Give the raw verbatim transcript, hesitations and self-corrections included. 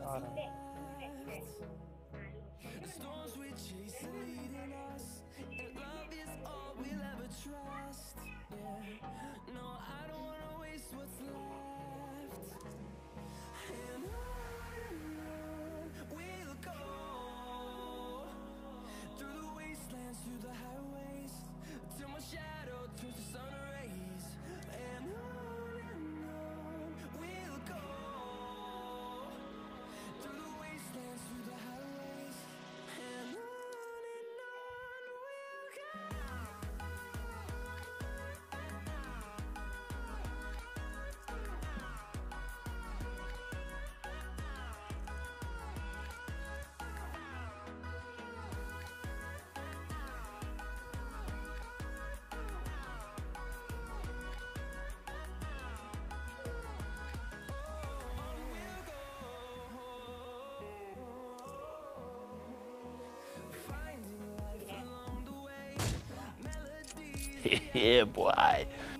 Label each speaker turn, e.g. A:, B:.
A: All right.
B: The storms we chase are leading us, and love is all we'll ever trust. Yeah, no, I don't wanna waste what's left. And on we'll go, through the wastelands, through the highways, till my shadow turns to sun rays. And on and on we'll go, through the wastelands, through the highways, and on and on we'll
A: Yeah, boy.